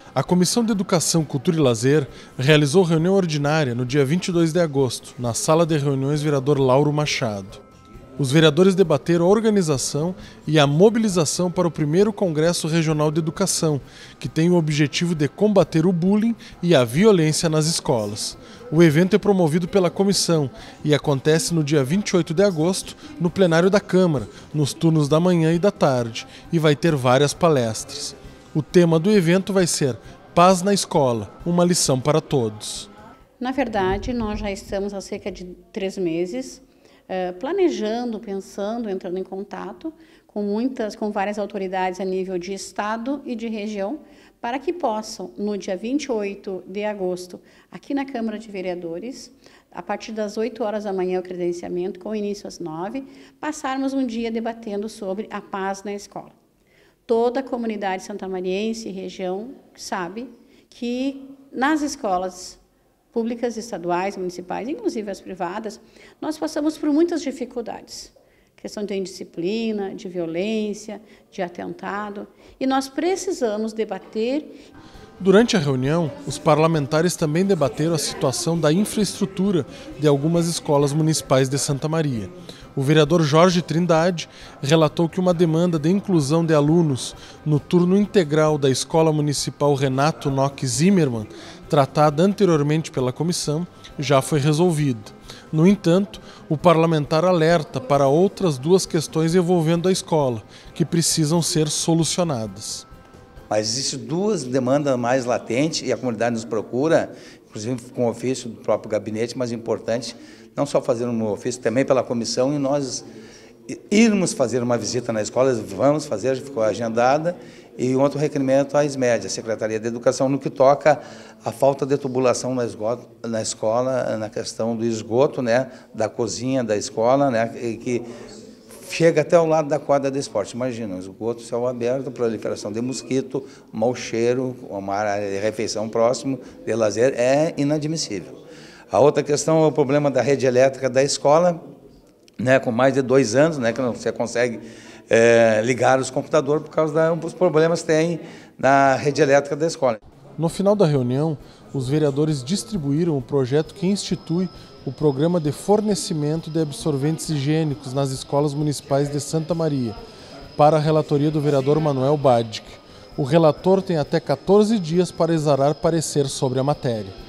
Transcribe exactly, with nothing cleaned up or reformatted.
A Comissão de Educação, Cultura e Lazer realizou reunião ordinária no dia vinte e dois de agosto, na Sala de Reuniões Vereador Lauro Machado. Os vereadores debateram a organização e a mobilização para o primeiro Congresso Regional de Educação, que tem o objetivo de combater o bullying e a violência nas escolas. O evento é promovido pela comissão e acontece no dia vinte e oito de agosto, no plenário da Câmara, nos turnos da manhã e da tarde, e vai ter várias palestras. O tema do evento vai ser Paz na Escola, uma lição para todos. Na verdade, nós já estamos há cerca de três meses Uh, planejando, pensando, entrando em contato com muitas, com várias autoridades a nível de estado e de região, para que possam, no dia vinte e oito de agosto, aqui na Câmara de Vereadores, a partir das oito horas da manhã o credenciamento, com início às nove, passarmos um dia debatendo sobre a paz na escola. Toda a comunidade santamariense e região sabe que nas escolas públicas, estaduais, municipais, inclusive as privadas, nós passamos por muitas dificuldades. Questão de indisciplina, de violência, de atentado, e nós precisamos debater. Durante a reunião, os parlamentares também debateram a situação da infraestrutura de algumas escolas municipais de Santa Maria. O vereador Jorge Trindade relatou que uma demanda de inclusão de alunos no turno integral da Escola Municipal Renato Nock Zimmermann, tratada anteriormente pela comissão, já foi resolvida. No entanto, o parlamentar alerta para outras duas questões envolvendo a escola, que precisam ser solucionadas. Mas existem duas demandas mais latentes e a comunidade nos procura, inclusive com o ofício do próprio gabinete, mas importante, não só fazer um ofício, também pela comissão, e nós irmos fazer uma visita na escola, vamos fazer, já ficou agendada, e outro requerimento à SMED, a Secretaria de Educação, no que toca a falta de tubulação na, esgoto, na escola, na questão do esgoto, né, da cozinha da escola, né, que chega até o lado da quadra de esporte. Imagina, um esgoto, céu aberto, proliferação de mosquito, mau cheiro, uma área de refeição próximo, de lazer, é inadmissível. A outra questão é o problema da rede elétrica da escola, né, com mais de dois anos, né, que não você consegue é, ligar os computadores por causa dos problemas que tem na rede elétrica da escola. No final da reunião, os vereadores distribuíram o projeto que institui o Programa de Fornecimento de Absorventes Higiênicos nas Escolas Municipais de Santa Maria, para a relatoria do vereador Manuel Badic. O relator tem até quatorze dias para exarar parecer sobre a matéria.